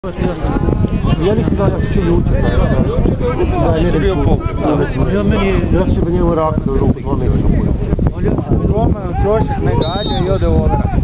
Ja nisam da, ja sam čuli učiti. Da je bio pol. Ja sam njemu rakao do ruku 2 mjeseca. On je se trošiš me gađa i ode u overa.